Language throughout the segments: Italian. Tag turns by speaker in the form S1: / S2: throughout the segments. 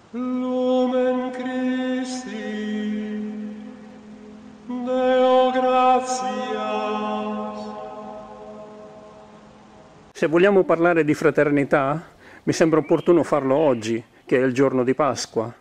S1: Lumen Christi, Deo gratias.
S2: Se vogliamo parlare di fraternità, mi sembra opportuno farlo oggi, che è il giorno di Pasqua.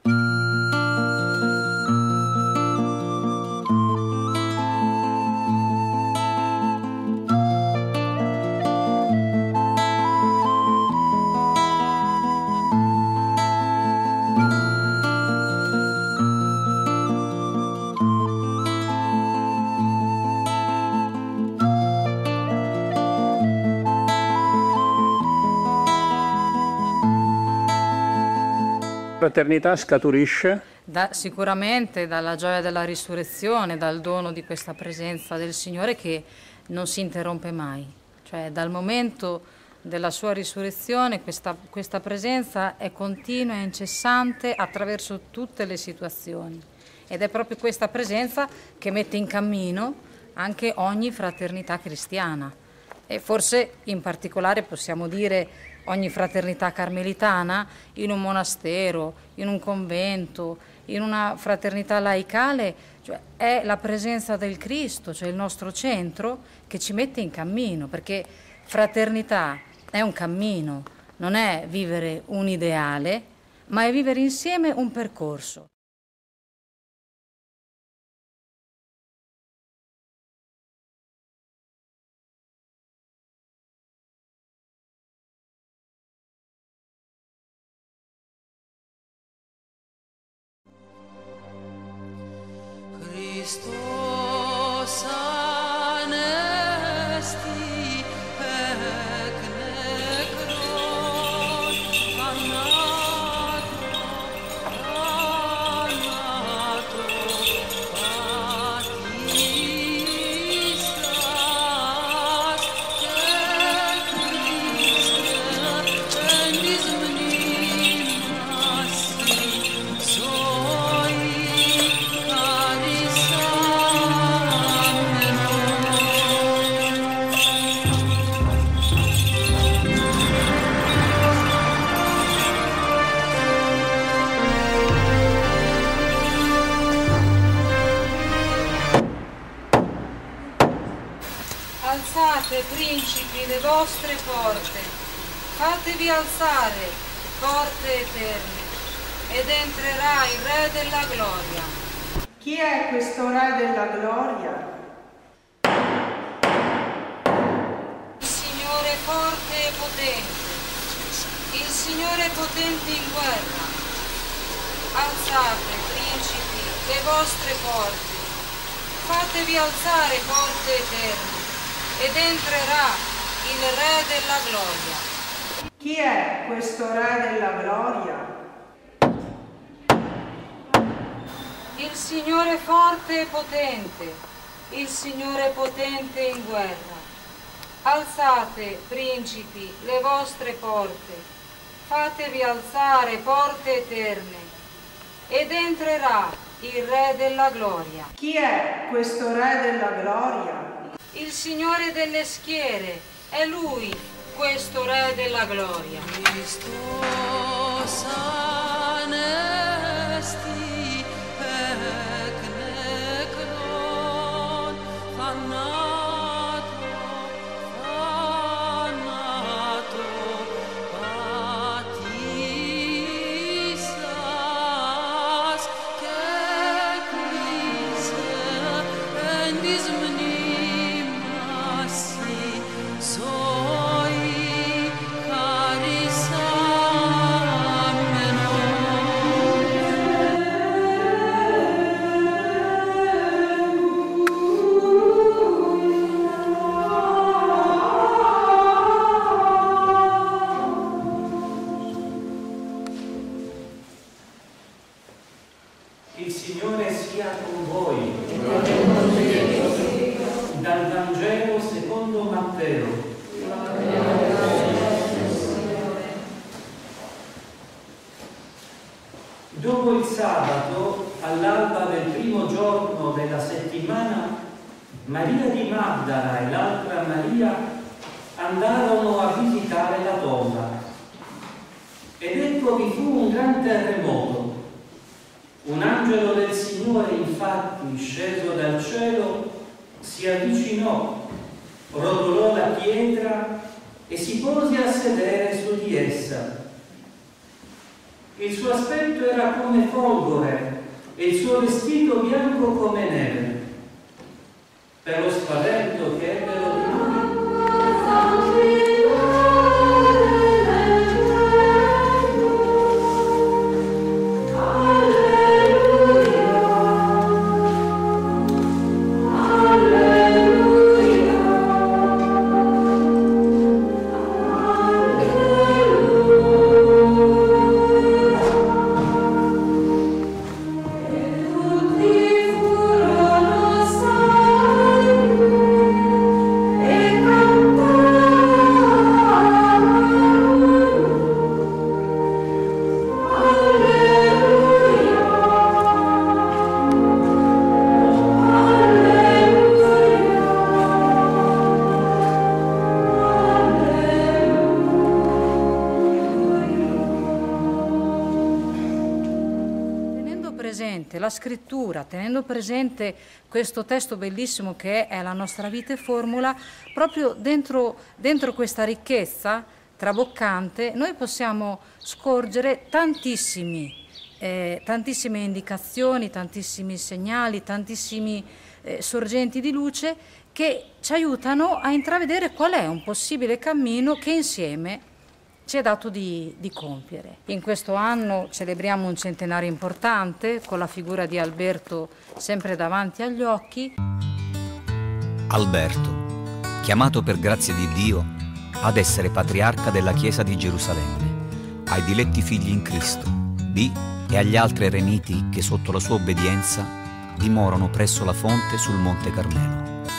S2: Fraternità scaturisce
S3: sicuramente dalla gioia della risurrezione, dal dono di questa presenza del Signore che non si interrompe mai. Cioè dal momento della sua risurrezione questa presenza è continua e incessante attraverso tutte le situazioni. Ed è proprio questa presenza che mette in cammino anche ogni fraternità cristiana. E forse in particolare possiamo dire ogni fraternità carmelitana in un monastero, in un convento, in una fraternità laicale, cioè è la presenza del Cristo, cioè il nostro centro, che ci mette in cammino, perché fraternità è un cammino, non è vivere un ideale, ma è vivere insieme un percorso.
S4: Christos anesti ec necron annato patistas te Christe endis menimasi soi
S3: Alzate, principi, le vostre porte, fatevi alzare, porte eterne, ed entrerà il Re della Gloria.
S5: Chi è questo Re della Gloria?
S3: Il Signore forte e potente, il Signore potente in guerra. Alzate, principi, le vostre porte, fatevi alzare, porte eterne, ed entrerà il Re della Gloria.
S5: Chi è questo Re della Gloria?
S3: Il Signore forte e potente, il Signore potente in guerra. Alzate, principi, le vostre porte, fatevi alzare, porte eterne, ed entrerà il Re della Gloria.
S5: Chi è questo Re della Gloria?
S3: Il Signore delle schiere, è Lui, questo Re della Gloria.
S4: Christos anesti ec necron annato patistas que Christe endis menimasi soi caris
S2: Il Signore sia con voi. Dal Vangelo secondo Matteo. Dopo il sabato, all'alba del primo giorno della settimana, Maria di Magdala e l'altra Maria andarono a visitare la tomba. Ed ecco ecco vi fu un gran terremoto. Un angelo del Signore, infatti, sceso dal cielo, si avvicinò, rotolò la pietra e si pose a sedere su di essa. Il suo aspetto era come folgore e il suo vestito bianco come neve. Per lo spavento che ebbero di lui,
S3: la scrittura, tenendo presente questo testo bellissimo che è La nostra vita e formula, proprio dentro questa ricchezza traboccante noi possiamo scorgere tantissime indicazioni, tantissimi segnali, tantissimi sorgenti di luce che ci aiutano a intravedere qual è un possibile cammino che insieme ci è dato di compiere. In questo anno celebriamo un centenario importante con la figura di Alberto sempre davanti agli occhi.
S6: Alberto, chiamato per grazia di Dio ad essere patriarca della Chiesa di Gerusalemme, ai diletti figli in Cristo, e agli altri eremiti che sotto la sua obbedienza dimorano presso la fonte sul Monte Carmelo.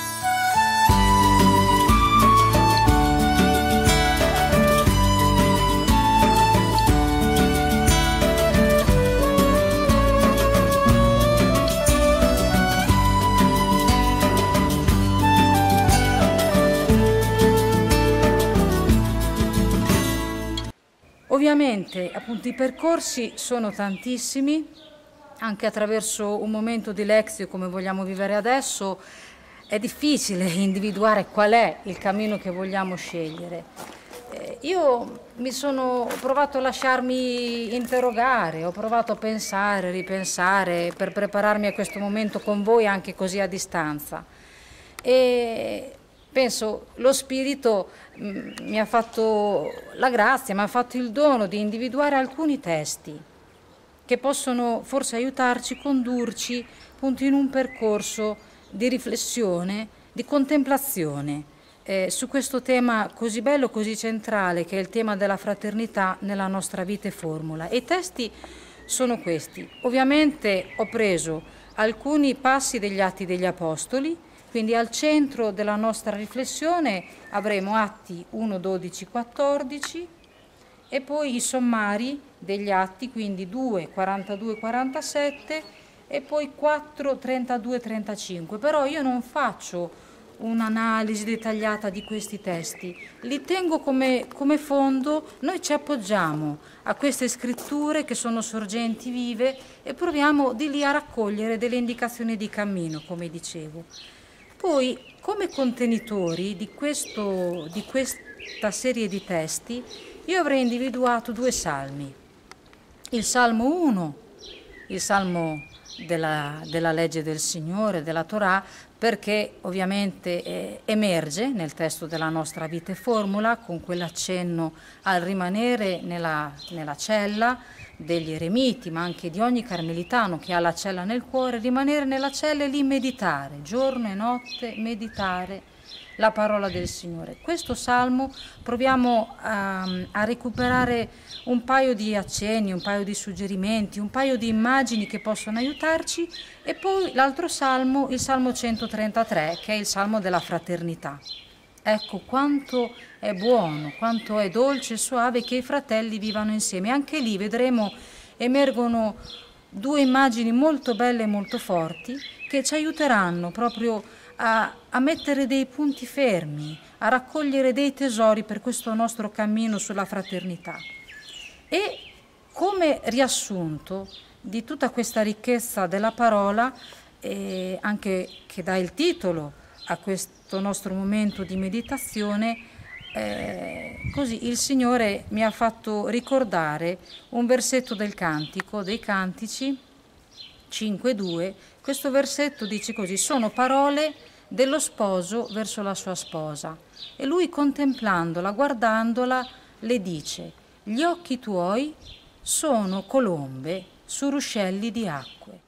S3: Ovviamente appunto i percorsi sono tantissimi, anche attraverso un momento di lezio come vogliamo vivere adesso è difficile individuare qual è il cammino che vogliamo scegliere. Io ho provato a lasciarmi interrogare, ho provato a pensare, ripensare per prepararmi a questo momento con voi anche così a distanza. E penso lo Spirito mi ha fatto la grazia, mi ha fatto il dono di individuare alcuni testi che possono forse aiutarci, condurci appunto in un percorso di riflessione, di contemplazione su questo tema così bello, così centrale che è il tema della fraternità nella nostra vita e formula. E i testi sono questi. Ovviamente ho preso alcuni passi degli Atti degli Apostoli. Quindi al centro della nostra riflessione avremo Atti 1, 12, 14 e poi i sommari degli Atti, quindi 2, 42, 47 e poi 4, 32, 35. Però io non faccio un'analisi dettagliata di questi testi, li tengo come fondo, noi ci appoggiamo a queste scritture che sono sorgenti vive e proviamo di lì a raccogliere delle indicazioni di cammino, come dicevo. Poi, come contenitori di questa serie di testi, io avrei individuato 2 salmi. Il Salmo 1, il Salmo della legge del Signore, della Torah, perché ovviamente emerge nel testo della nostra vita e formula, con quell'accenno al rimanere nella cella degli eremiti, ma anche di ogni carmelitano che ha la cella nel cuore, rimanere nella cella e lì meditare, giorno e notte, meditare la parola del Signore. Questo salmo proviamo a recuperare un paio di accenni, un paio di suggerimenti, un paio di immagini che possono aiutarci, e poi l'altro salmo, il Salmo 133, che è il Salmo della fraternità. Ecco quanto è buono, quanto è dolce e suave che i fratelli vivano insieme. Anche lì vedremo emergono 2 immagini molto belle e molto forti che ci aiuteranno proprio a mettere dei punti fermi, a raccogliere dei tesori per questo nostro cammino sulla fraternità. E come riassunto di tutta questa ricchezza della parola, anche che dà il titolo a questo nostro momento di meditazione, così il Signore mi ha fatto ricordare un versetto del Cantico, dei Cantici 5:2. Questo versetto dice così: sono parole dello sposo verso la sua sposa, e lui, contemplandola, guardandola, le dice: gli occhi tuoi sono colombe su ruscelli di acque.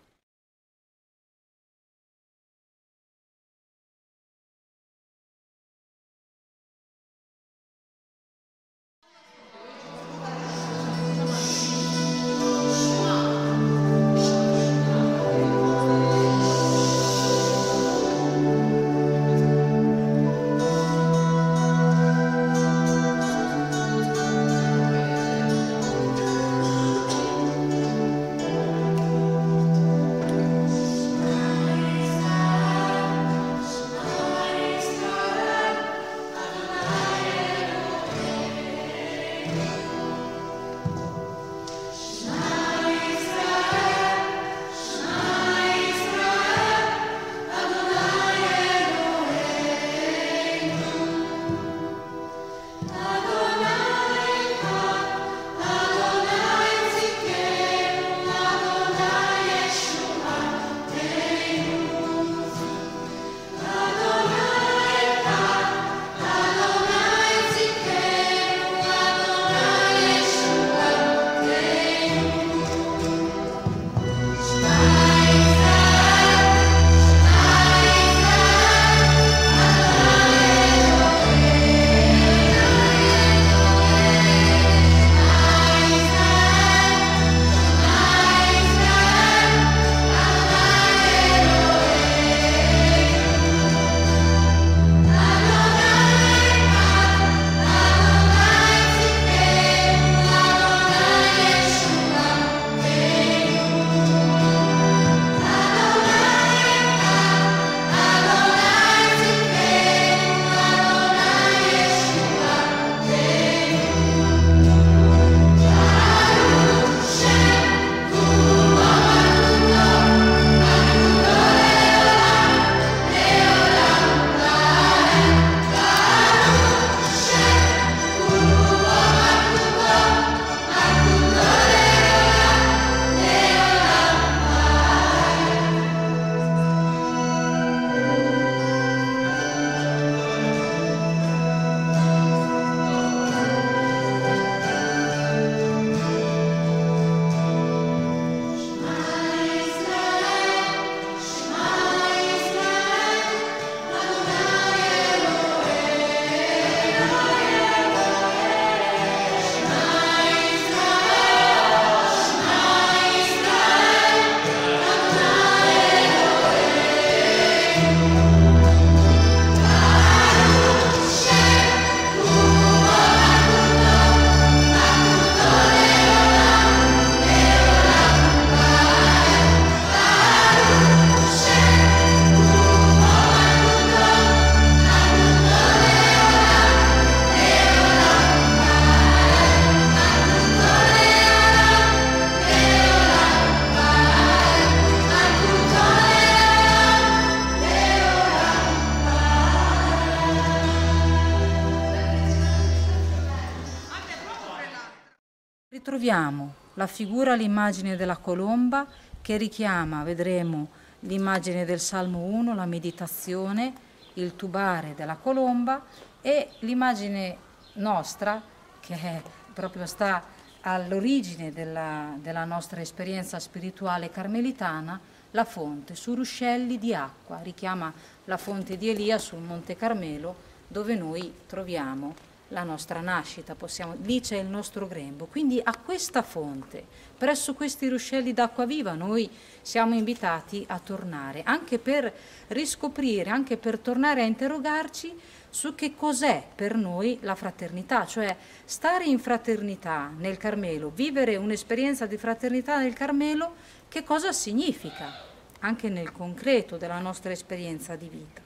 S3: Ritroviamo la figura, l'immagine della colomba che richiama, vedremo, l'immagine del Salmo 1, la meditazione, il tubare della colomba, e l'immagine nostra che proprio sta all'origine della nostra esperienza spirituale carmelitana, la fonte su ruscelli di acqua, richiama la fonte di Elia sul Monte Carmelo, dove noi troviamo la nostra nascita, lì c'è il nostro grembo. Quindi a questa fonte, presso questi ruscelli d'acqua viva, noi siamo invitati a tornare, anche per riscoprire, anche per tornare a interrogarci su che cos'è per noi la fraternità, cioè stare in fraternità nel Carmelo, vivere un'esperienza di fraternità nel Carmelo, che cosa significa anche nel concreto della nostra esperienza di vita.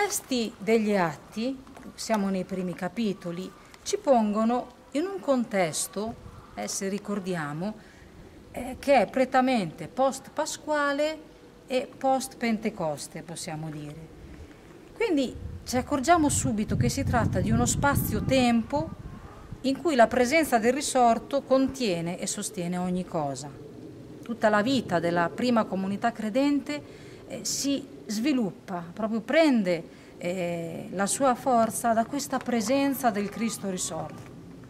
S3: testi degli Atti, siamo nei primi capitoli, ci pongono in un contesto, se ricordiamo, che è prettamente post-pasquale e post-Pentecoste, possiamo dire. Quindi ci accorgiamo subito che si tratta di uno spazio-tempo in cui la presenza del risorto contiene e sostiene ogni cosa. Tutta la vita della prima comunità credente si sviluppa, proprio prende la sua forza da questa presenza del Cristo risorto.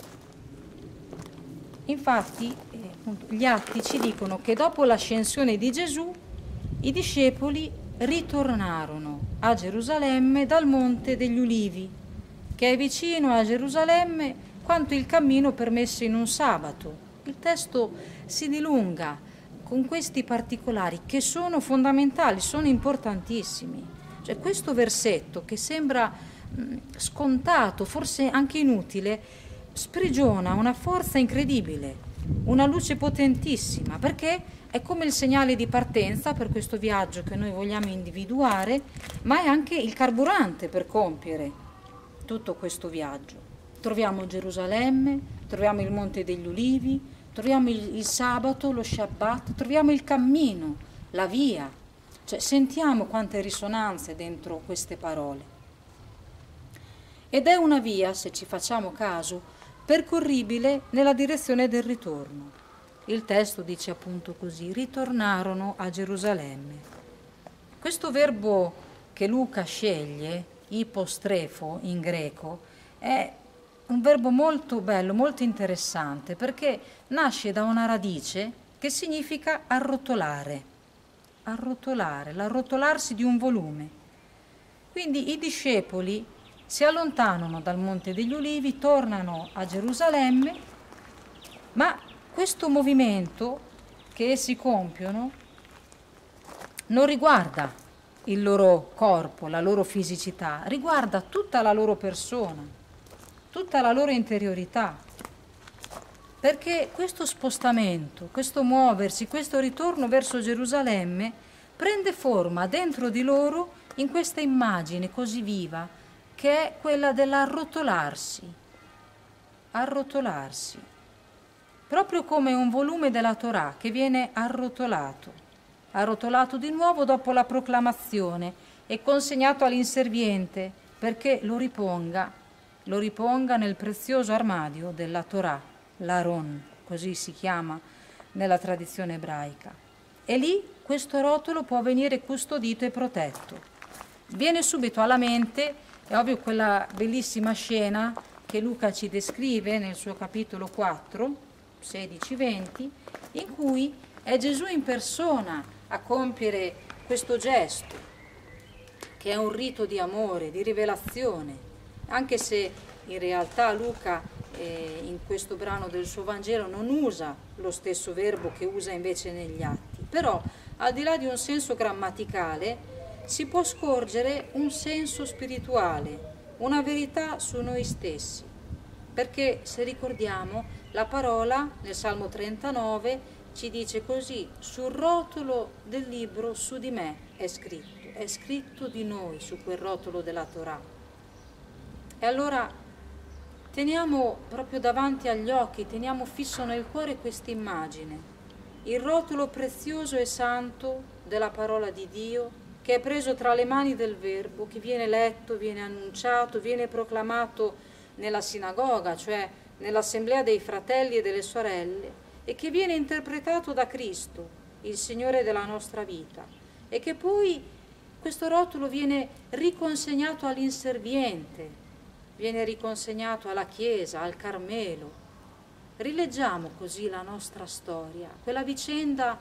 S3: Infatti, gli Atti ci dicono che dopo l'ascensione di Gesù, i discepoli ritornarono a Gerusalemme dal Monte degli Ulivi, che è vicino a Gerusalemme quanto il cammino permesso in un sabato. Il testo si dilunga con questi particolari che sono fondamentali, sono importantissimi. Cioè, questo versetto che sembra scontato, forse anche inutile, sprigiona una forza incredibile, una luce potentissima, perché è come il segnale di partenza per questo viaggio che noi vogliamo individuare, ma è anche il carburante per compiere tutto questo viaggio. Troviamo Gerusalemme, troviamo il Monte degli Ulivi, troviamo il sabato, lo Shabbat, troviamo il cammino, la via. Cioè, sentiamo quante risonanze dentro queste parole. Ed è una via, se ci facciamo caso, percorribile nella direzione del ritorno. Il testo dice appunto così: ritornarono a Gerusalemme. Questo verbo che Luca sceglie, ipostrefo in greco, è un verbo molto bello, molto interessante, perché nasce da una radice che significa arrotolare, l'arrotolarsi di un volume. Quindi i discepoli si allontanano dal Monte degli Ulivi, tornano a Gerusalemme, ma questo movimento che essi compiono non riguarda il loro corpo, la loro fisicità, riguarda tutta la loro persona, tutta la loro interiorità, perché questo spostamento, questo muoversi, questo ritorno verso Gerusalemme prende forma dentro di loro in questa immagine così viva che è quella dell'arrotolarsi, arrotolarsi, proprio come un volume della Torah che viene arrotolato di nuovo dopo la proclamazione e consegnato all'inserviente perché lo riponga nel prezioso armadio della Torah, l'Aron, così si chiama nella tradizione ebraica. E lì questo rotolo può venire custodito e protetto. Viene subito alla mente, è ovvio, quella bellissima scena che Luca ci descrive nel suo capitolo 4, 16-20, in cui è Gesù in persona a compiere questo gesto, che è un rito di amore, di rivelazione, anche se in realtà Luca in questo brano del suo Vangelo non usa lo stesso verbo che usa invece negli Atti. Però, al di là di un senso grammaticale, si può scorgere un senso spirituale, una verità su noi stessi. Perché, se ricordiamo, la parola nel Salmo 39 ci dice così: sul rotolo del libro su di me è scritto di noi su quel rotolo della Torah. E allora teniamo proprio davanti agli occhi, teniamo fisso nel cuore questa immagine, il rotolo prezioso e santo della parola di Dio, che è preso tra le mani del Verbo, che viene letto, viene annunciato, viene proclamato nella sinagoga, cioè nell'assemblea dei fratelli e delle sorelle, e che viene interpretato da Cristo, il Signore della nostra vita, e che poi questo rotolo viene riconsegnato all'inserviente, viene riconsegnato alla Chiesa, al Carmelo. Rileggiamo così la nostra storia, quella vicenda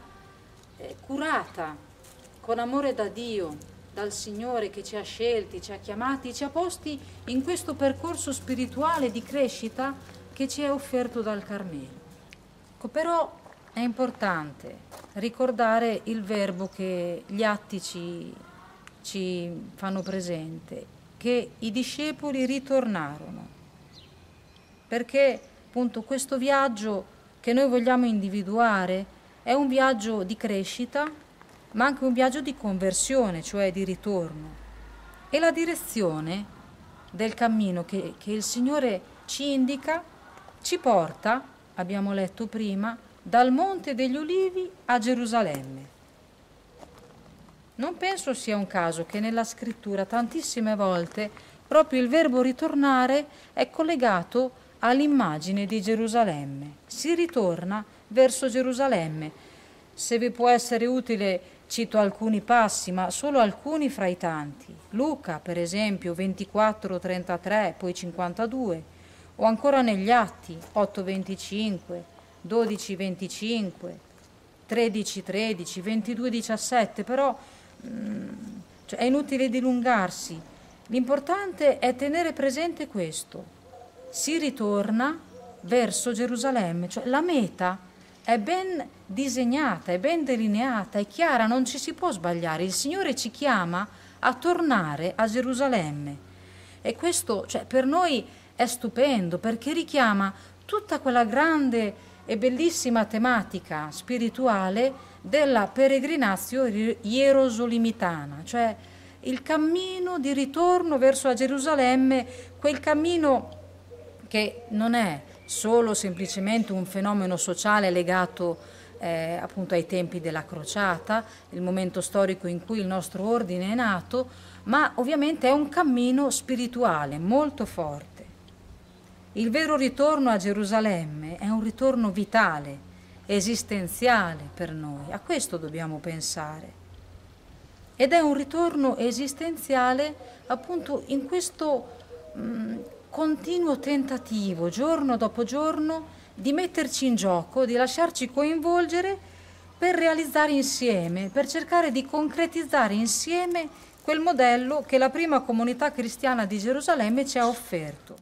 S3: curata con amore da Dio, dal Signore che ci ha scelti, ci ha chiamati, ci ha posti in questo percorso spirituale di crescita che ci è offerto dal Carmelo. Però è importante ricordare il verbo che gli Atti ci fanno presente, che i discepoli ritornarono, perché appunto questo viaggio che noi vogliamo individuare è un viaggio di crescita, ma anche un viaggio di conversione, cioè di ritorno. E la direzione del cammino che il Signore ci indica ci porta, abbiamo letto prima, dal Monte degli Ulivi a Gerusalemme. Non penso sia un caso che nella scrittura tantissime volte proprio il verbo ritornare è collegato all'immagine di Gerusalemme. Si ritorna verso Gerusalemme. Se vi può essere utile, cito alcuni passi, ma solo alcuni fra i tanti. Luca, per esempio, 24:33, poi 52, o ancora negli Atti, 8:25, 12:25, 13:13, 22:17, però è inutile dilungarsi. L'importante è tenere presente questo. Si ritorna verso Gerusalemme, cioè la meta è ben disegnata, è ben delineata, è chiara, non ci si può sbagliare. Il Signore ci chiama a tornare a Gerusalemme e questo, per noi è stupendo, perché richiama tutta quella grande e bellissima tematica spirituale della peregrinazio ierosolimitana, cioè il cammino di ritorno verso Gerusalemme, quel cammino che non è solo semplicemente un fenomeno sociale legato appunto ai tempi della crociata, il momento storico in cui il nostro ordine è nato, ma ovviamente è un cammino spirituale molto forte. Il vero ritorno a Gerusalemme è un ritorno vitale, esistenziale per noi, a questo dobbiamo pensare. Ed è un ritorno esistenziale appunto in questo continuo tentativo, giorno dopo giorno, di metterci in gioco, di lasciarci coinvolgere per realizzare insieme, per cercare di concretizzare insieme quel modello che la prima comunità cristiana di Gerusalemme ci ha offerto.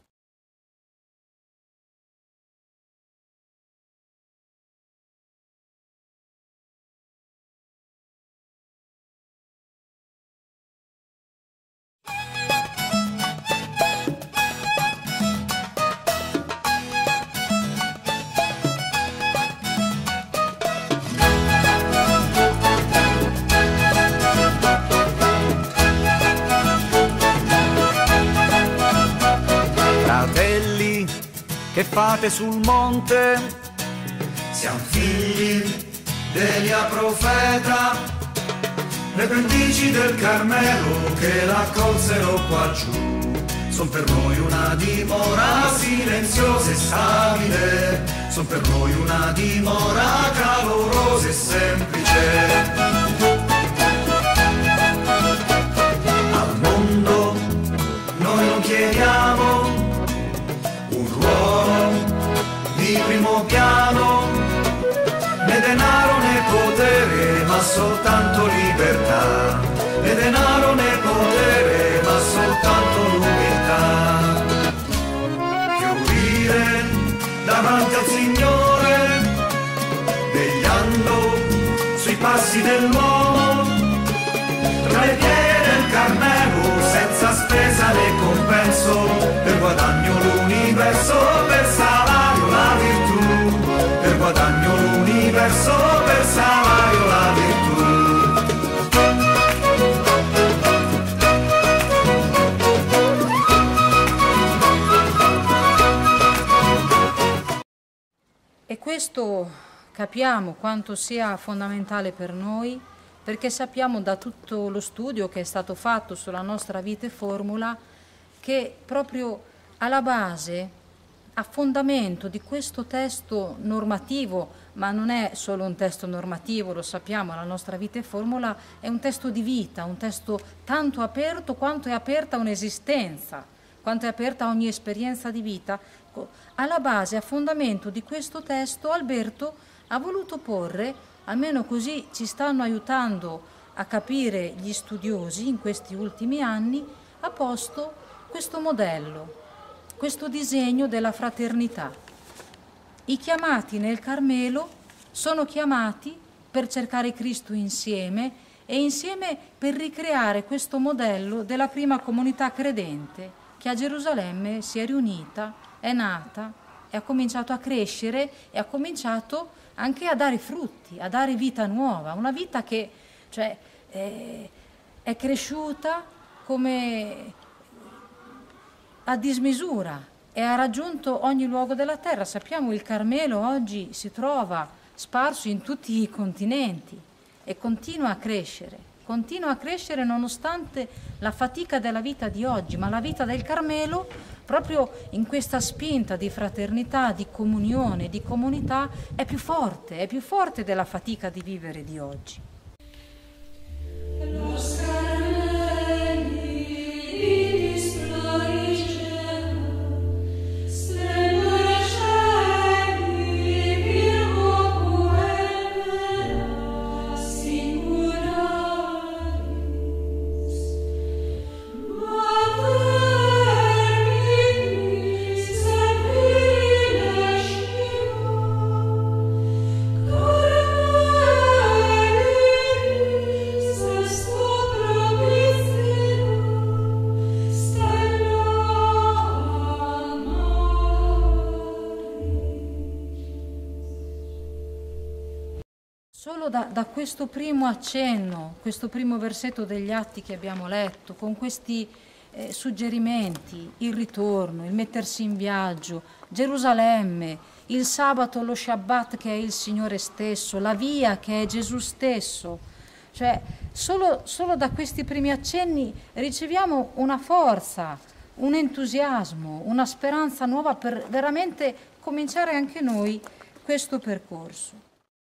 S7: Che fate sul monte?
S1: Siamo figli d'Elia profeta, le pendici del Carmelo che l'accolsero qua giù. Son per noi una dimora silenziosa e stabile, son per noi una dimora calorosa e semplice. Al mondo noi non chiediamo di primo piano, né denaro né potere, ma soltanto libertà. Né denaro né potere, ma soltanto l'umiltà. Fiorire davanti al Signore, vegliando sui passi dell'uomo, tra le vie del Carmelo, senza spesa né compenso, per guadagno l'universo, per salario la virtù, per guadagno l'universo, per salario la virtù.
S3: E questo capiamo quanto sia fondamentale per noi, perché sappiamo da tutto lo studio che è stato fatto sulla nostra vita e formula che proprio alla base, a fondamento di questo testo normativo, ma non è solo un testo normativo, lo sappiamo, la nostra vita e formula è un testo di vita, un testo tanto aperto quanto è aperta un'esistenza, quanto è aperta ogni esperienza di vita. Alla base, a fondamento di questo testo, Alberto ha voluto porre, almeno così ci stanno aiutando a capire gli studiosi in questi ultimi anni, ha posto questo modello, questo disegno della fraternità. I chiamati nel Carmelo sono chiamati per cercare Cristo insieme e insieme per ricreare questo modello della prima comunità credente che a Gerusalemme si è riunita, è nata e ha cominciato a crescere e ha cominciato anche a dare frutti, a dare vita nuova, una vita che è cresciuta come a dismisura e ha raggiunto ogni luogo della terra. Sappiamo il Carmelo oggi si trova sparso in tutti i continenti e continua a crescere nonostante la fatica della vita di oggi, ma la vita del Carmelo, proprio in questa spinta di fraternità, di comunione, di comunità, è più forte della fatica di vivere di oggi. Solo da questo primo accenno, questo primo versetto degli Atti che abbiamo letto, con questi suggerimenti, il ritorno, il mettersi in viaggio, Gerusalemme, il sabato, lo Shabbat che è il Signore stesso, la via che è Gesù stesso, cioè solo da questi primi accenni riceviamo una forza, un entusiasmo, una speranza nuova per veramente cominciare anche noi questo percorso.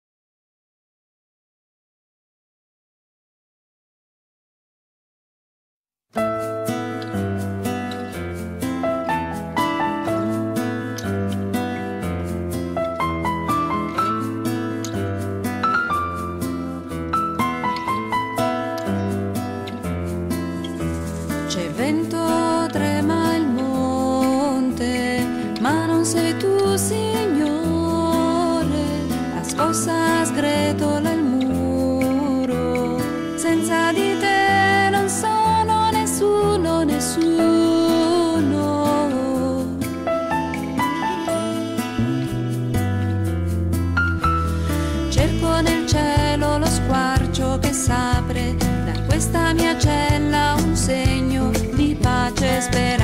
S4: C'è vento, trema il monte, ma non sei tu, Signore. La scossa sgretola il muro, senza di te non sono nessuno, nessuno. Cerco nel cielo lo squarcio che s'apre da questa mia cella, un segno di pace e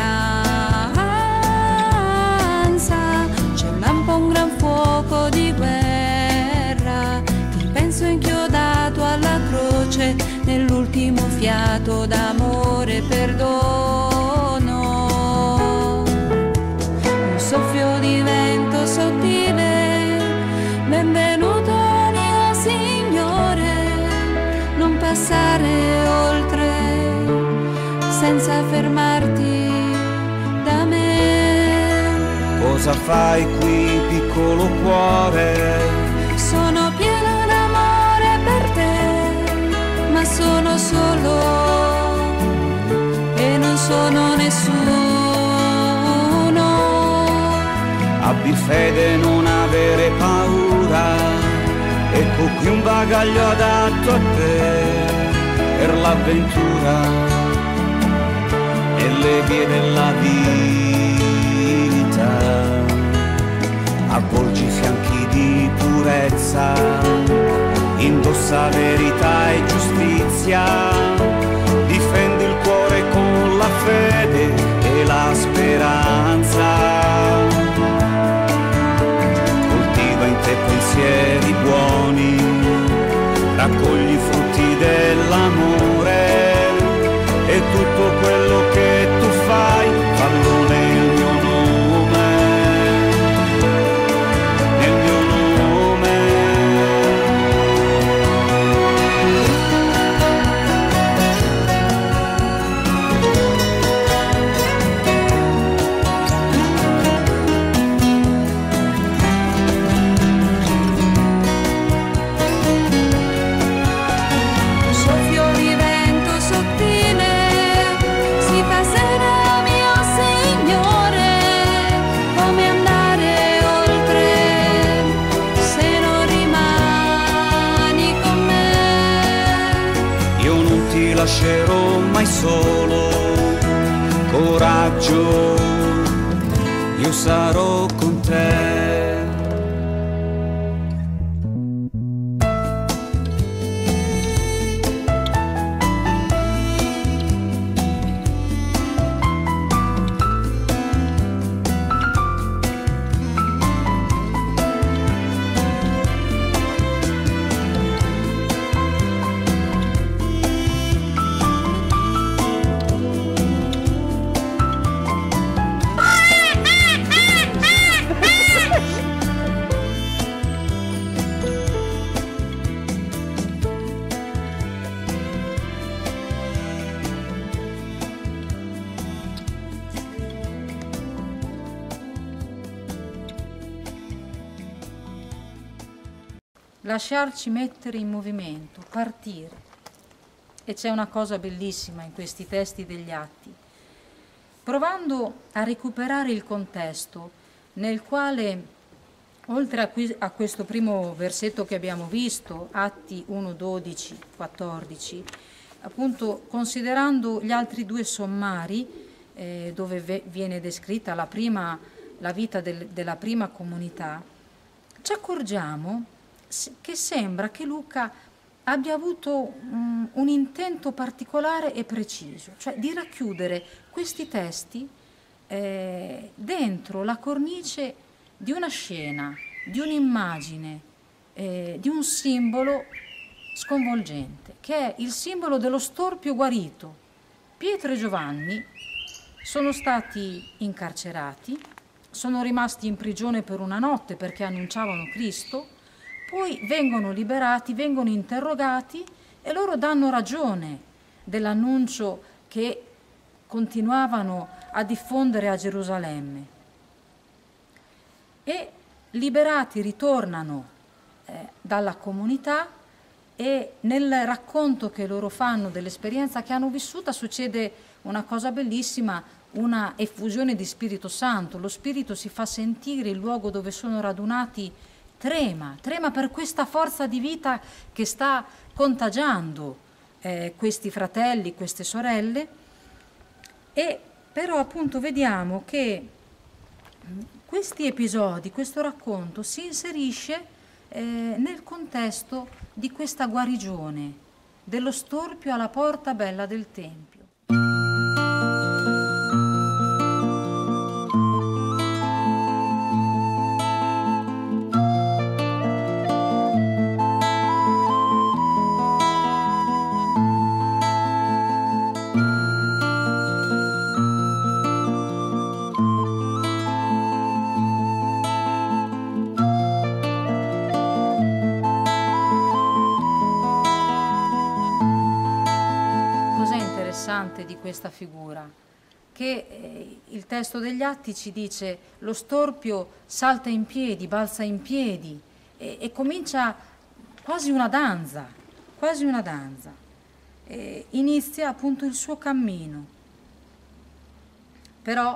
S4: speranza. C'è un lampo, un gran fuoco di guerra, ti penso inchiodato alla croce, nell'ultimo fiato d'amore e perdono. Un soffio di vento sottile, benvenuto mio Signore, non passare oltre senza fermarti da me.
S7: Cosa fai qui, piccolo cuore?
S4: Sono pieno d'amore per te, ma sono solo e non sono nessuno.
S7: Abbi fede, non avere paura, ecco qui un bagaglio adatto a te per l'avventura le vie della vita. Avvolgi i fianchi di purezza, indossa verità e giustizia, difendi il cuore con la fede e la speranza, coltiva in te pensieri buoni, raccogli i frutti dell'amore e tutto quello che tu fai, fallo nel mio nome, nel mio nome.
S4: Un soffio di vento sottile si fa sera, mio Signore, come andare oltre se non rimani con me.
S7: Io non ti lascerò mai solo, coraggio, io sarò con te.
S3: lasciarci mettere in movimento, partire. E c'è una cosa bellissima in questi testi degli Atti. Provando a recuperare il contesto nel quale, oltre a questo primo versetto che abbiamo visto, Atti 1, 12, 14, appunto considerando gli altri due sommari, dove viene descritta la vita della prima comunità, ci accorgiamo che sembra che Luca abbia avuto un intento particolare e preciso, cioè di racchiudere questi testi dentro la cornice di una scena, di un'immagine, di un simbolo sconvolgente, che è il simbolo dello storpio guarito. Pietro e Giovanni sono stati incarcerati, sono rimasti in prigione per una notte perché annunciavano Cristo, poi vengono liberati, vengono interrogati e loro danno ragione dell'annuncio che continuavano a diffondere a Gerusalemme. E liberati ritornano dalla comunità e nel racconto che loro fanno dell'esperienza che hanno vissuta succede una cosa bellissima, una effusione di Spirito Santo. Lo Spirito si fa sentire, il luogo dove sono radunati trema per questa forza di vita che sta contagiando questi fratelli, queste sorelle. E però appunto vediamo che questi episodi, questo racconto si inserisce nel contesto di questa guarigione, dello storpio alla porta bella del Tempio. Di questa figura, che il testo degli Atti ci dice: lo storpio salta in piedi, balza in piedi e comincia quasi una danza, inizia appunto il suo cammino. Però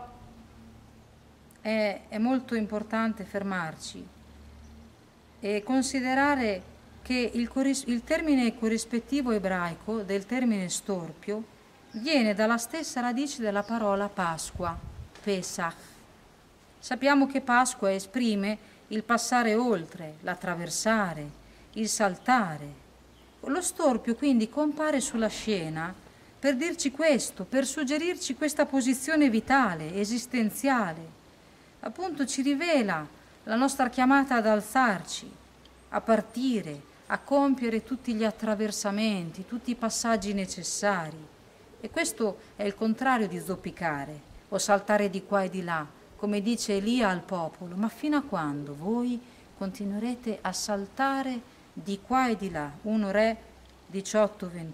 S3: è molto importante fermarci e considerare che il termine corrispettivo ebraico del termine storpio viene dalla stessa radice della parola Pasqua, Pesach. Sappiamo che Pasqua esprime il passare oltre, l'attraversare, il saltare. Lo storpio quindi compare sulla scena per dirci questo, per suggerirci questa posizione vitale, esistenziale. Appunto ci rivela la nostra chiamata ad alzarci, a partire, a compiere tutti gli attraversamenti, tutti i passaggi necessari. E questo è il contrario di zoppicare o saltare di qua e di là, come dice Elia al popolo: ma fino a quando voi continuerete a saltare di qua e di là? 1 Re 18-21.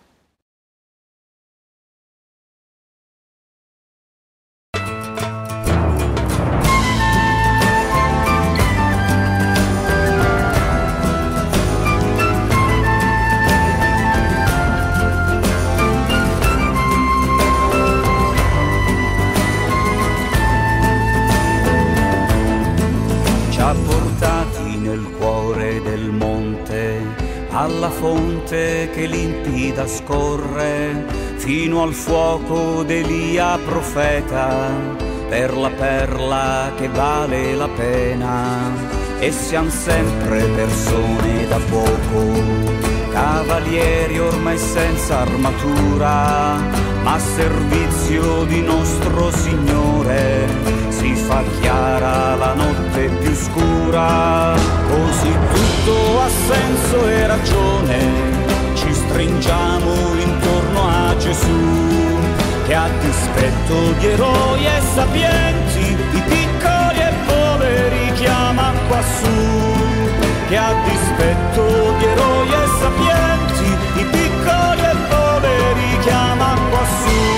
S7: Alla fonte che limpida scorre, fino al fuoco d'Elia profeta, per la perla che vale la pena. E siamo sempre persone da poco, cavalieri ormai senza armatura, ma a servizio di nostro Signore si fa chiara la notte più scura. Così tutto ha senso e ragione, ci stringiamo intorno a Gesù, che a dispetto di eroi e sapienti i piccoli e poveri chiama quassù, che a dispetto di eroi e sapienti i piccoli e poveri chiama quassù.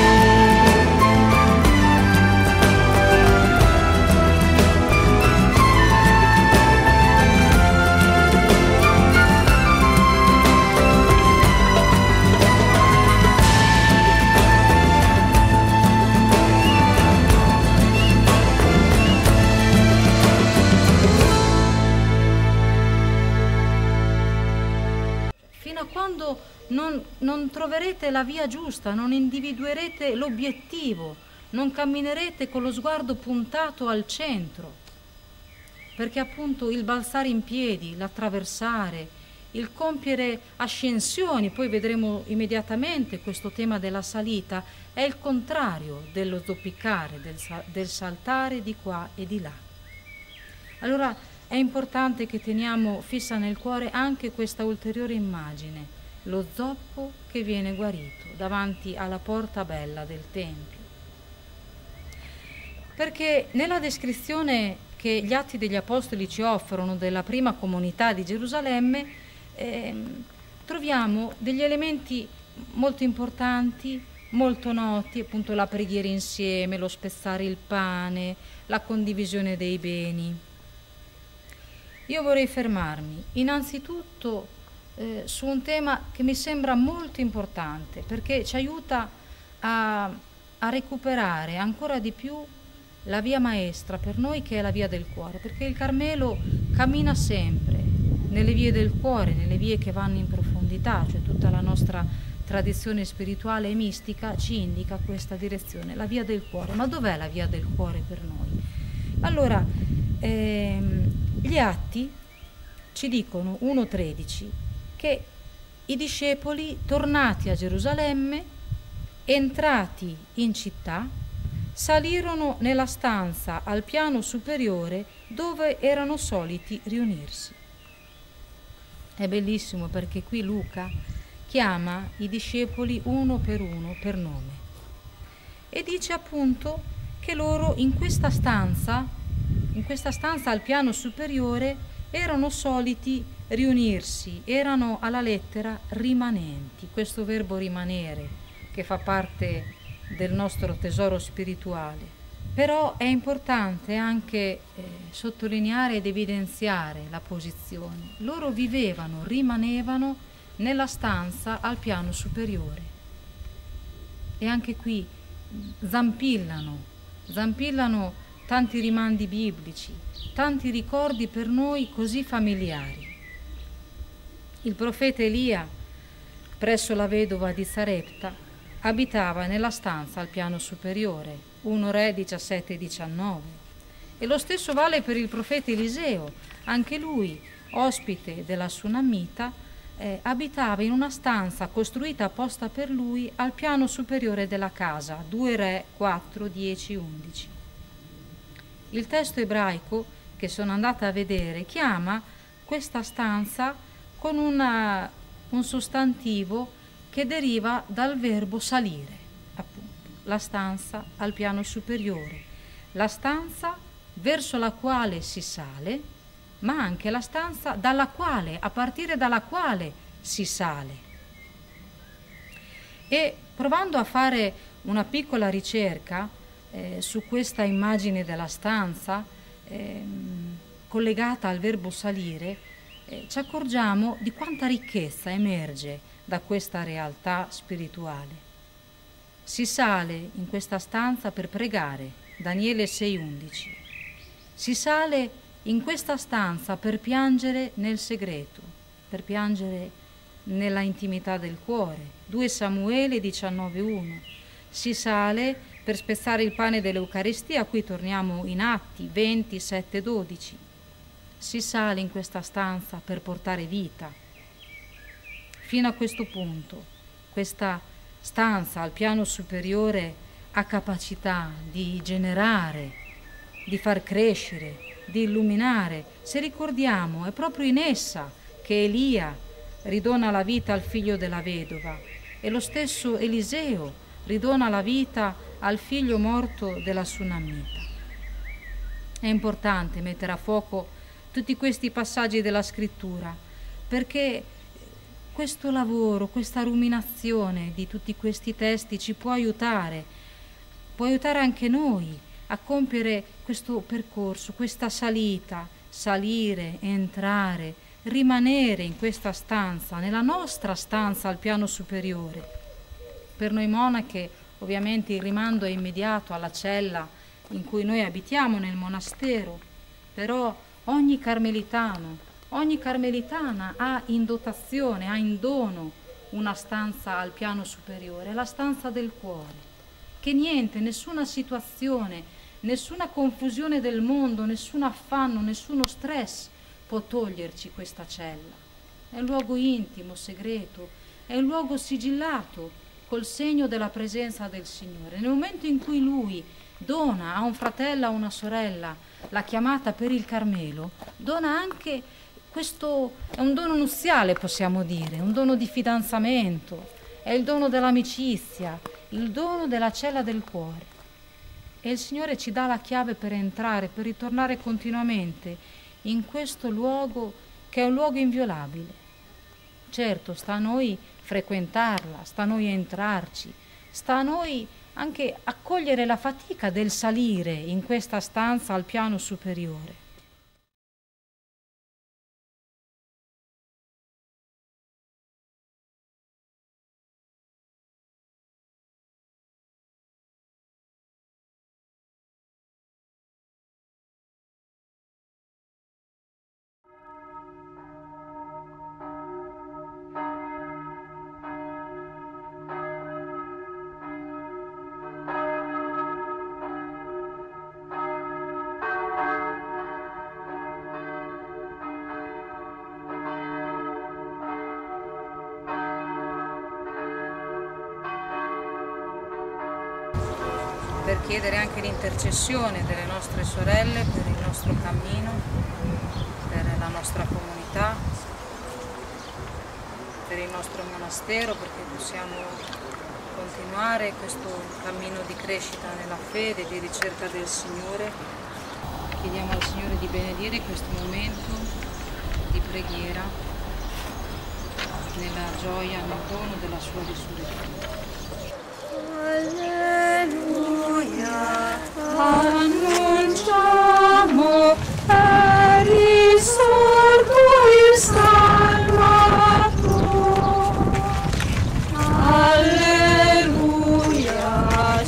S3: quando non troverete la via giusta, non individuerete l'obiettivo, non camminerete con lo sguardo puntato al centro, perché appunto il balzare in piedi, l'attraversare, il compiere ascensioni, poi vedremo immediatamente questo tema della salita, è il contrario dello zoppicare, del saltare di qua e di là. Allora è importante che teniamo fissa nel cuore anche questa ulteriore immagine, lo zoppo che viene guarito davanti alla porta bella del Tempio. Perché nella descrizione che gli Atti degli Apostoli ci offrono della prima comunità di Gerusalemme, troviamo degli elementi molto importanti, molto noti, appunto la preghiera insieme, lo spezzare il pane, la condivisione dei beni. Io vorrei fermarmi innanzitutto su un tema che mi sembra molto importante, perché ci aiuta a recuperare ancora di più la via maestra per noi, che è la via del cuore, perché il Carmelo cammina sempre nelle vie del cuore, nelle vie che vanno in profondità, cioè tutta la nostra tradizione spirituale e mistica ci indica questa direzione, la via del cuore. Ma dov'è la via del cuore per noi? Allora, gli Atti ci dicono, 1,13, che i discepoli, tornati a Gerusalemme, entrati in città, salirono nella stanza al piano superiore dove erano soliti riunirsi. È bellissimo perché qui Luca chiama i discepoli uno per nome e dice appunto che loro in questa stanza al piano superiore erano soliti riunirsi, erano alla lettera rimanenti, questo verbo rimanere che fa parte del nostro tesoro spirituale. Però è importante anche sottolineare ed evidenziare la posizione. Loro vivevano, rimanevano nella stanza al piano superiore. E anche qui zampillano tanti rimandi biblici, tanti ricordi per noi così familiari. Il profeta Elia, presso la vedova di Sarepta, abitava nella stanza al piano superiore, 1 Re 17-19. E lo stesso vale per il profeta Eliseo, anche lui, ospite della Sunamita, abitava in una stanza costruita apposta per lui al piano superiore della casa, 2 Re 4-10-11. Il testo ebraico che sono andata a vedere chiama questa stanza con un sostantivo che deriva dal verbo salire, appunto, la stanza al piano superiore, la stanza verso la quale si sale, ma anche la stanza a partire dalla quale si sale. E provando a fare una piccola ricerca su questa immagine della stanza collegata al verbo salire, ci accorgiamo di quanta ricchezza emerge da questa realtà spirituale. Si sale in questa stanza per pregare, Daniele 6,11. Si sale in questa stanza per piangere nel segreto, per piangere nella intimità del cuore, 2 Samuele 19,1. Si sale per spezzare il pane dell'Eucaristia, qui torniamo in Atti 27,12. Si sale in questa stanza per portare vita. Fino a questo punto, questa stanza al piano superiore ha capacità di generare, di far crescere, di illuminare. Se ricordiamo, è proprio in essa che Elia ridona la vita al figlio della vedova e lo stesso Eliseo ridona la vita al figlio morto della Sunamita. È importante mettere a fuoco tutti questi passaggi della scrittura, perché questo lavoro, questa ruminazione di tutti questi testi ci può aiutare anche noi a compiere questo percorso, questa salita, salire, entrare, rimanere in questa stanza, nella nostra stanza al piano superiore. Per noi monache ovviamente il rimando è immediato alla cella in cui noi abitiamo nel monastero, però ogni carmelitano, Ogni carmelitana ha in dotazione, ha in dono una stanza al piano superiore, la stanza del cuore, che niente, nessuna situazione, nessuna confusione del mondo, nessun affanno, nessuno stress può toglierci questa cella. È un luogo intimo, segreto, è un luogo sigillato col segno della presenza del Signore. Nel momento in cui Lui dona a un fratello, a una sorella, la chiamata per il Carmelo, dona anche questo, è un dono nuziale, possiamo dire, un dono di fidanzamento, è il dono dell'amicizia, il dono della cella del cuore. E il Signore ci dà la chiave per entrare, per ritornare continuamente in questo luogo che è un luogo inviolabile. Certo, sta a noi frequentarla, sta a noi entrarci, sta a noi anche accogliere la fatica del salire in questa stanza al piano superiore. Per chiedere anche l'intercessione delle nostre sorelle per il nostro cammino, per la nostra comunità, per il nostro monastero, perché possiamo continuare questo cammino di crescita nella fede, di ricerca del Signore. Chiediamo al Signore di benedire questo momento di preghiera nella gioia, nel dono della sua risurrezione.
S4: Annunciamo è risorto il Salvatore. Alleluia,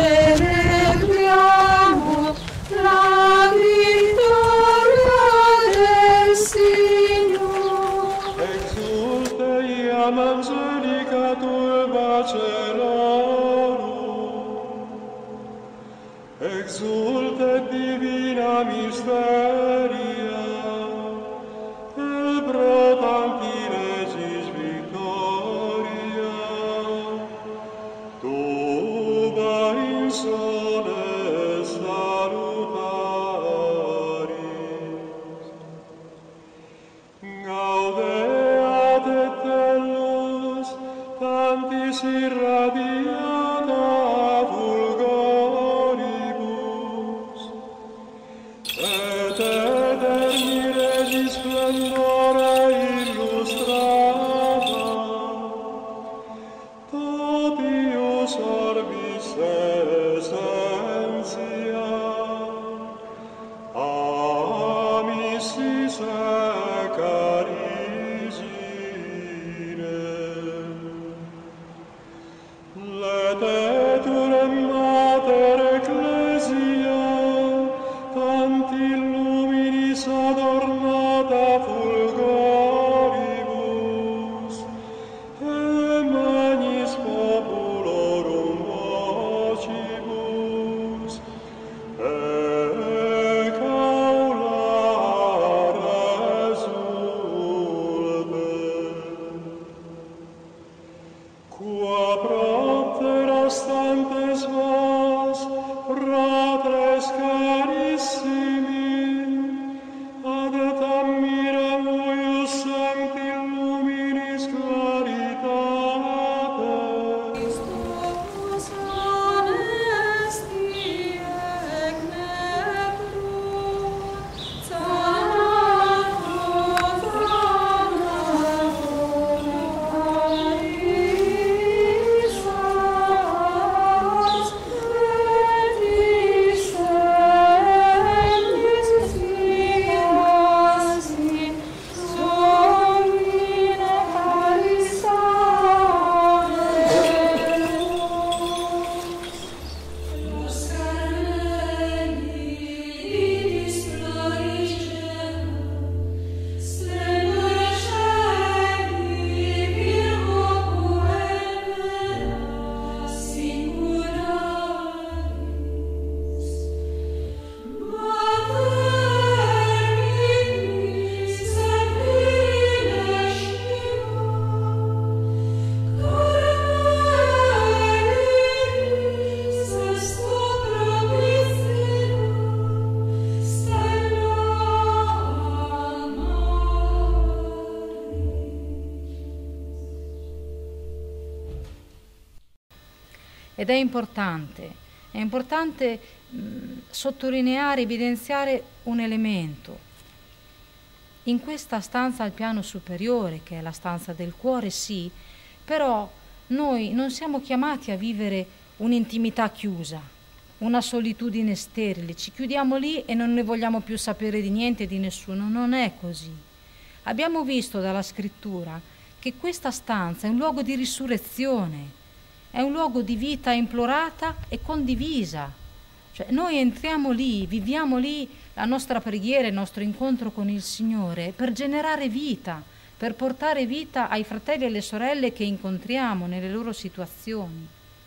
S4: celebriamo la vittoria del Signore.
S8: Exulte iam angelicatur bacelorum, exulte divina misteria, et protanti regis victoria, tuba in sole salutaris. Gaudeat et tellus, tantis irradiata fulgoribus, et eterni regis splendore illustrata, totius orbis essentia, amicis et carigine. Letetur mater ecclesia, tanti illuminis adornata fulgor,
S3: ed è importante sottolineare, evidenziare un elemento. In questa stanza al piano superiore, che è la stanza del cuore, sì, però noi non siamo chiamati a vivere un'intimità chiusa, una solitudine sterile, ci chiudiamo lì e non ne vogliamo più sapere di niente e di nessuno. Non è così. Abbiamo visto dalla scrittura che questa stanza è un luogo di risurrezione, è un luogo di vita implorata e condivisa. Cioè noi entriamo lì, viviamo lì la nostra preghiera, il nostro incontro con il Signore per generare vita, per portare vita ai fratelli e alle sorelle che incontriamo nelle loro situazioni.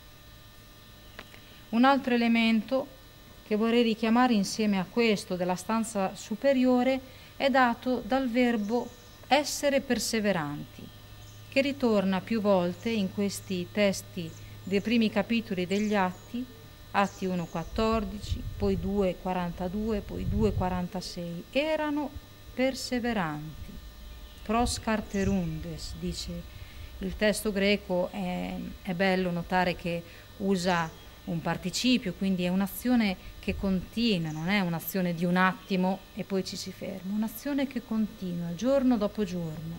S3: Un altro elemento che vorrei richiamare insieme a questo della stanza superiore è dato dal verbo essere perseveranti, che ritorna più volte in questi testi dei primi capitoli degli Atti, Atti 1,14, poi 2,42, poi 2,46. Erano perseveranti. Pros carterundes, dice il testo greco. È bello notare che usa un participio, quindi è un'azione che continua, non è un'azione di un attimo e poi ci si ferma, un'azione che continua giorno dopo giorno.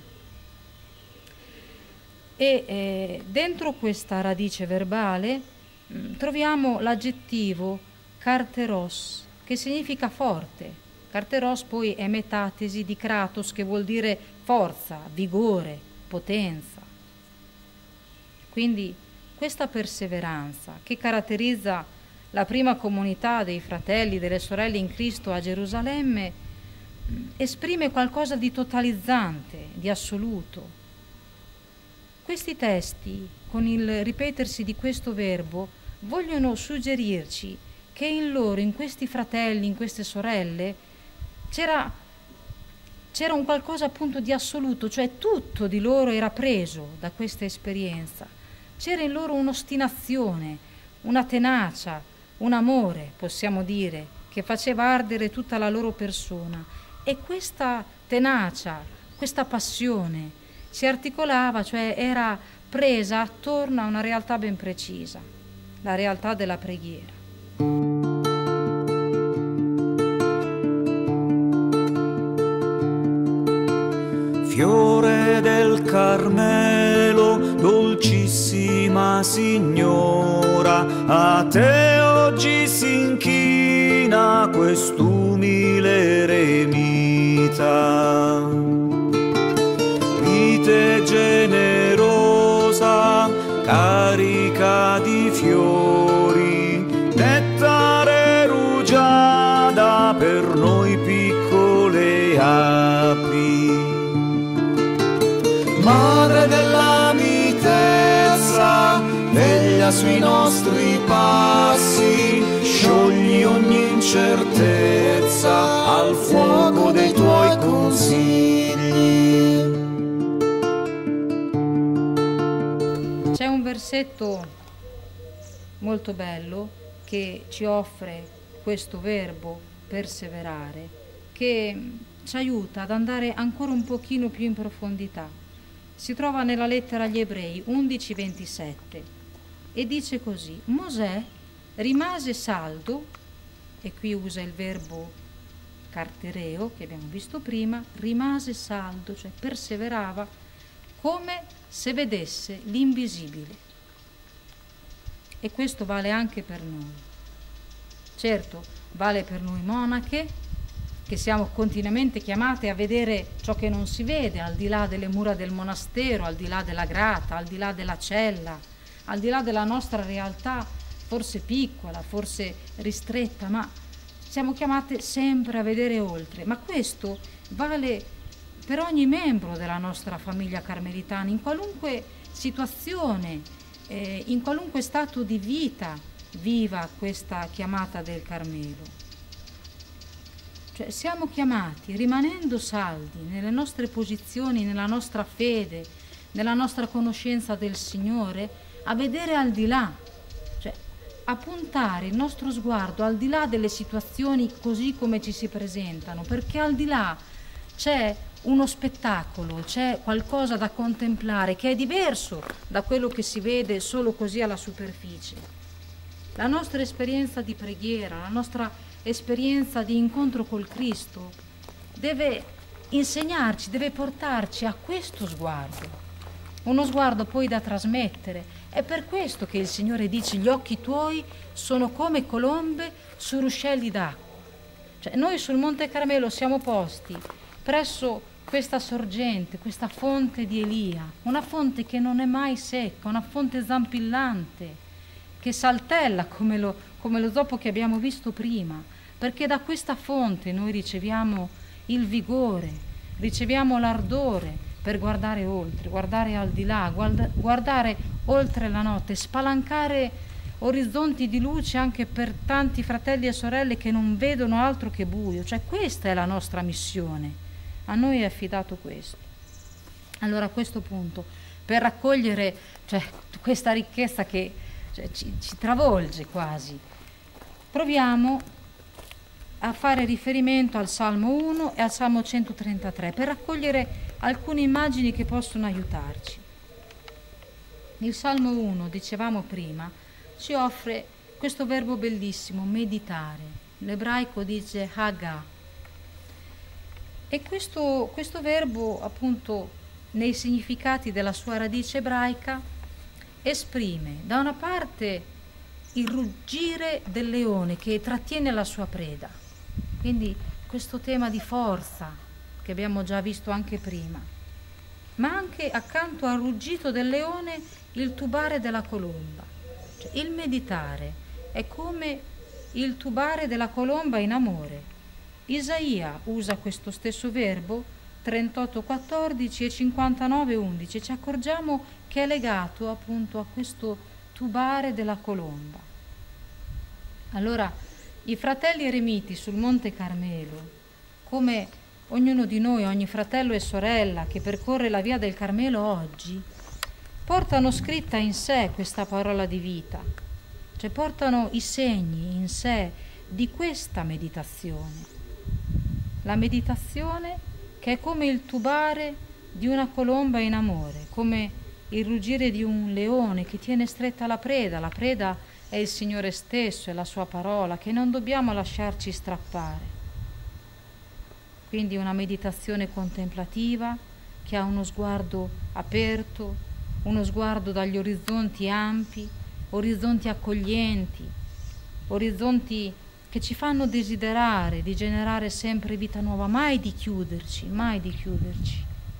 S3: E dentro questa radice verbale troviamo l'aggettivo karteros, che significa forte. Karteros poi è metatesi di kratos, che vuol dire forza, vigore, potenza. Quindi questa perseveranza che caratterizza la prima comunità dei fratelli e delle sorelle in Cristo a Gerusalemme esprime qualcosa di totalizzante, di assoluto. Questi testi, con il ripetersi di questo verbo, vogliono suggerirci che in loro, in questi fratelli, in queste sorelle, c'era un qualcosa appunto di assoluto, cioè tutto di loro era preso da questa esperienza. C'era in loro un'ostinazione, una tenacia, un amore, possiamo dire, che faceva ardere tutta la loro persona. E questa tenacia, questa passione si articolava, cioè era presa attorno a una realtà ben precisa, la realtà della preghiera.
S7: Fiore del Carmelo, dolcissima signora, a te oggi si inchina quest'umile eremita. Vite generosa, carica di fiori, nettare rugiada per noi piccole api. Madre della mitezza, veglia sui nostri passi, sciogli ogni incertezza al fuoco dei tuoi consigli.
S3: C'è un versetto molto bello che ci offre questo verbo perseverare, che ci aiuta ad andare ancora un pochino più in profondità. Si trova nella lettera agli Ebrei 11:27 e dice così: Mosè rimase saldo, e qui usa il verbo cartereo che abbiamo visto prima, rimase saldo, cioè perseverava, come se vedesse l'invisibile. E questo vale anche per noi. Certo, vale per noi monache, che siamo continuamente chiamate a vedere ciò che non si vede, al di là delle mura del monastero, al di là della grata, al di là della cella, al di là della nostra realtà, forse piccola, forse ristretta, ma siamo chiamate sempre a vedere oltre. Ma questo vale per ogni membro della nostra famiglia carmelitana, in qualunque situazione, in qualunque stato di vita viva questa chiamata del Carmelo. Cioè siamo chiamati, rimanendo saldi nelle nostre posizioni, nella nostra fede, nella nostra conoscenza del Signore, a vedere al di là, cioè a puntare il nostro sguardo al di là delle situazioni così come ci si presentano, perché al di là c'è uno spettacolo, c'è qualcosa da contemplare che è diverso da quello che si vede solo così alla superficie. La nostra esperienza di preghiera, la nostra esperienza di incontro col Cristo deve insegnarci, deve portarci a questo sguardo, uno sguardo poi da trasmettere. È per questo che il Signore dice: gli occhi tuoi sono come colombe su ruscelli d'acqua. Cioè, noi sul Monte Carmelo siamo posti presso questa sorgente, questa fonte di Elia, una fonte che non è mai secca, una fonte zampillante, che saltella come lo zoppo che abbiamo visto prima, perché da questa fonte noi riceviamo il vigore, riceviamo l'ardore per guardare oltre, guardare al di là, guardare oltre la notte, spalancare orizzonti di luce anche per tanti fratelli e sorelle che non vedono altro che buio. Cioè, questa è la nostra missione, a noi è affidato questo. Allora, a questo punto, per raccogliere questa ricchezza che ci travolge quasi, proviamo a fare riferimento al Salmo 1 e al Salmo 133 per raccogliere alcune immagini che possono aiutarci. Il Salmo 1, dicevamo prima, ci offre questo verbo bellissimo, meditare. L'ebraico dice Haga. E questo verbo, appunto, nei significati della sua radice ebraica, esprime da una parte il ruggire del leone che trattiene la sua preda, quindi questo tema di forza che abbiamo già visto anche prima, ma anche accanto al ruggito del leone il tubare della colomba. Cioè, il meditare è come il tubare della colomba in amore. Isaia usa questo stesso verbo 38:14 e 59:11. Ci accorgiamo che è legato appunto a questo tubare della colomba. Allora, i fratelli eremiti sul Monte Carmelo, come ognuno di noi, ogni fratello e sorella che percorre la via del Carmelo oggi, portano scritta in sé questa parola di vita, cioè portano i segni in sé di questa meditazione. La meditazione che è come il tubare di una colomba in amore, come il ruggire di un leone che tiene stretta la preda. La preda è il Signore stesso, è la sua parola, che non dobbiamo lasciarci strappare. Quindi una meditazione contemplativa che ha uno sguardo aperto, uno sguardo dagli orizzonti ampi, orizzonti accoglienti, orizzonti che ci fanno desiderare di generare sempre vita nuova, mai di chiuderci, mai di chiuderci.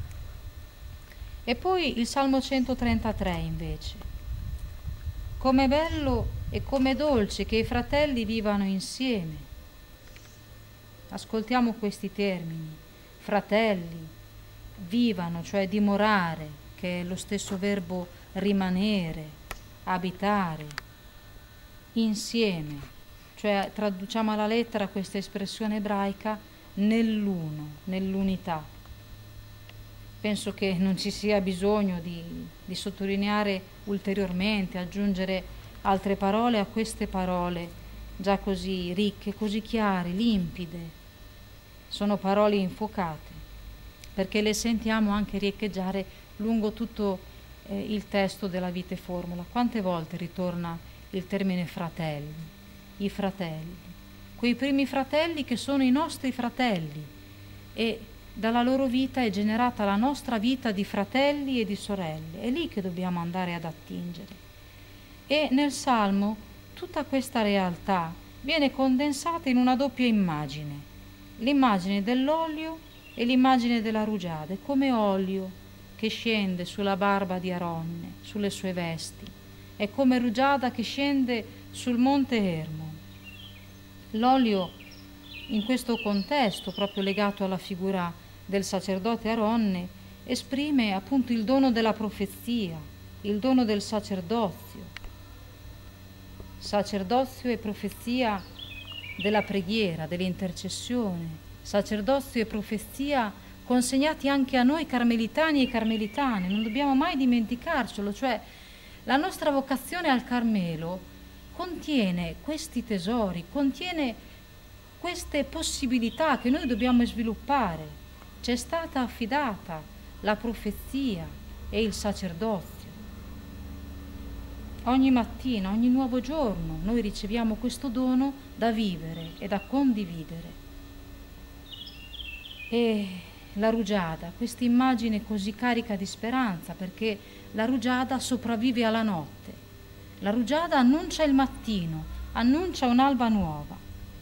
S3: E poi il Salmo 133 invece. Com'è bello e com'è dolce che i fratelli vivano insieme. Ascoltiamo questi termini: fratelli, vivano, cioè dimorare, che è lo stesso verbo rimanere, abitare, insieme. Cioè, traduciamo alla lettera questa espressione ebraica nell'uno, nell'unità. Penso che non ci sia bisogno di sottolineare ulteriormente, aggiungere altre parole a queste parole già così ricche, così chiare, limpide. Sono parole infuocate, perché le sentiamo anche riecheggiare lungo tutto il testo della Vite Formula. Quante volte ritorna il termine fratelli? I fratelli, quei primi fratelli che sono i nostri fratelli, e dalla loro vita è generata la nostra vita di fratelli e di sorelle. È lì che dobbiamo andare ad attingere. E nel Salmo tutta questa realtà viene condensata in una doppia immagine: l'immagine dell'olio e l'immagine della rugiada, come olio che scende sulla barba di Aronne, sulle sue vesti, è come rugiada che scende sul monte Hermon. L'olio, in questo contesto, proprio legato alla figura del sacerdote Aronne, esprime appunto il dono della profezia, il dono del sacerdozio. Sacerdozio e profezia della preghiera, dell'intercessione, sacerdozio e profezia consegnati anche a noi carmelitani e carmelitane. Non dobbiamo mai dimenticarcelo, cioè la nostra vocazione al Carmelo contiene questi tesori, contiene queste possibilità che noi dobbiamo sviluppare. Ci è stata affidata la profezia e il sacerdozio. ogni mattina, ogni nuovo giorno, noi riceviamo questo dono da vivere e da condividere. E la rugiada, questa immagine così carica di speranza, perché la rugiada sopravvive alla notte. La rugiada annuncia il mattino, annuncia un'alba nuova.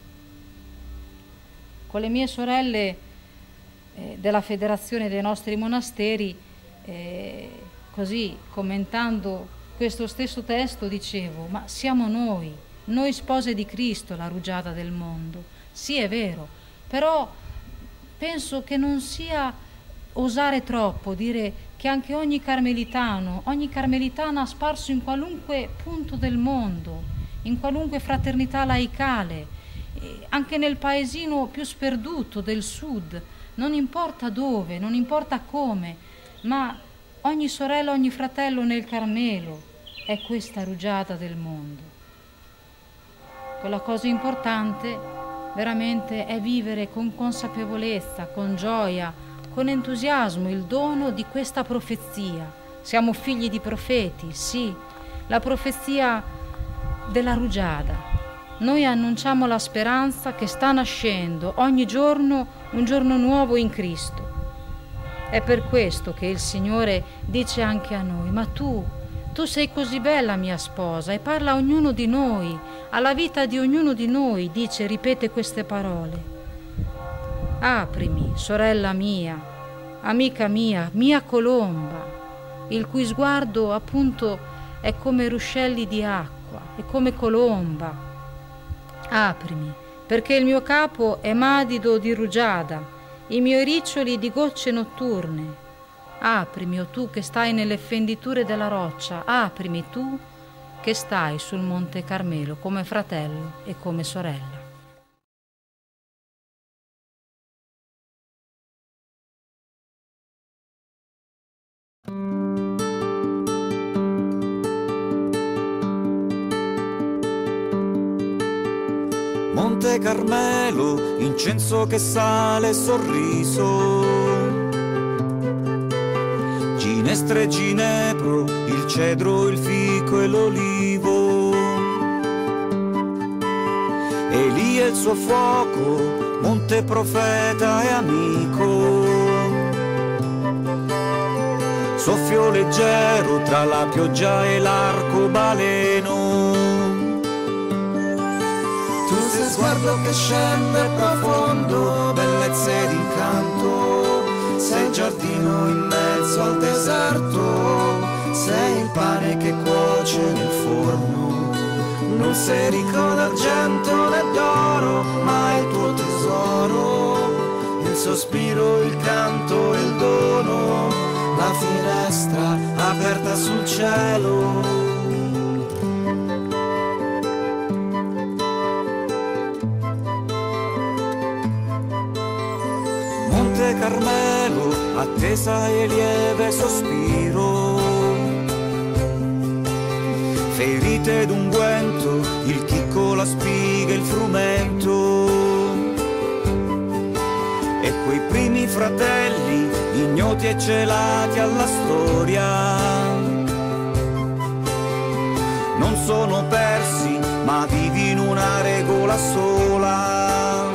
S3: Con le mie sorelle della Federazione dei nostri monasteri, così commentando questo stesso testo dicevo: ma siamo noi spose di Cristo, la rugiada del mondo. Sì, è vero, però penso che non sia osare troppo dire che anche ogni carmelitana sparso in qualunque punto del mondo, in qualunque fraternità laicale, anche nel paesino più sperduto del sud, non importa dove, non importa come, ma ogni sorella, ogni fratello nel Carmelo è questa rugiada del mondo. Quella cosa importante veramente è vivere con consapevolezza, con gioia, con entusiasmo il dono di questa profezia. Siamo figli di profeti, sì, la profezia della rugiada. Noi annunciamo la speranza che sta nascendo ogni giorno, un giorno nuovo in Cristo. È per questo che il Signore dice anche a noi: ma tu sei così bella, mia sposa, e parla a ognuno di noi, alla vita di ognuno di noi, dice, ripete queste parole. Aprimi, sorella mia, amica mia, mia colomba, il cui sguardo appunto è come ruscelli di acqua, è come colomba. Aprimi, perché il mio capo è madido di rugiada, i miei riccioli di gocce notturne. Aprimi, o tu che stai nelle fenditure della roccia, aprimi tu che stai sul Monte Carmelo come fratello e come sorella.
S7: Monte Carmelo, incenso che sale, sorriso, ginestre e ginepro, il cedro, il fico e l'olivo, Elia e il suo fuoco, monte profeta e amico, soffio leggero tra la pioggia e l'arcobaleno. Tu sei sguardo che scende profondo, bellezza ed incanto, sei giardino in mezzo al deserto, sei il pane che cuoce nel forno, non sei ricco d'argento né d'oro, ma il tuo tesoro, il sospiro, il canto, il dono, la finestra aperta sul cielo. Monte Carmelo, attesa e lieve sospiro, ferite d'unguento, il chicco, la spiga, il frumento, e quei primi fratelli, ignoti e celati alla storia, non sono persi, ma vivi in una regola sola.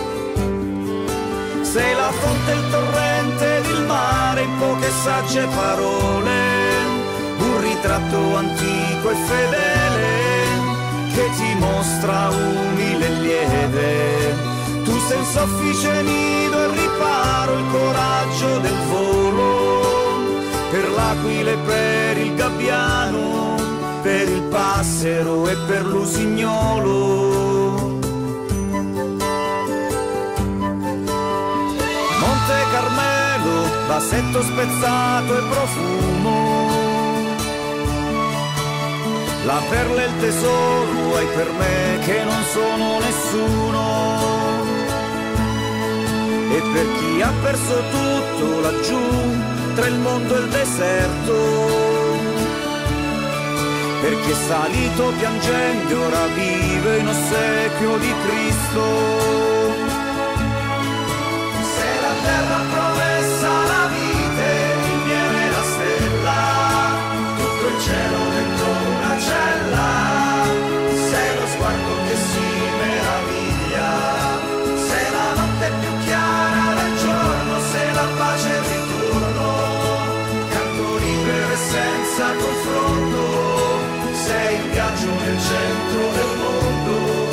S7: Sei la fonte, il torrente ed il mare in poche sagge parole, un ritratto antico e fedele che ti mostra umile e lieve. Tu sei il soffice nido e riparo, il coraggio del volo, per l'aquila e per il gabbiano, per il passero e per l'usignolo. Monte Carmelo, vasetto spezzato e profumo, la perla e il tesoro hai per me che non sono nessuno, e per chi ha perso tutto laggiù tra il mondo e il deserto, per chi è salito piangendo e ora vive in ossequio di Cristo. Terra promessa, la vite, il miele e la stella, tutto il cielo dentro una cella.
S1: senza confronto, sei in viaggio nel centro del mondo.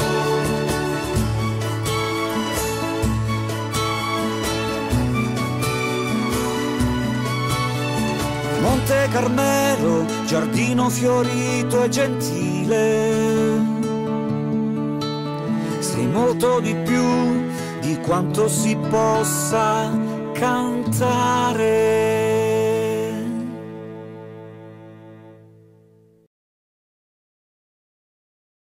S7: Monte Carmelo, giardino fiorito e gentile, sei molto di più di quanto si possa cantare.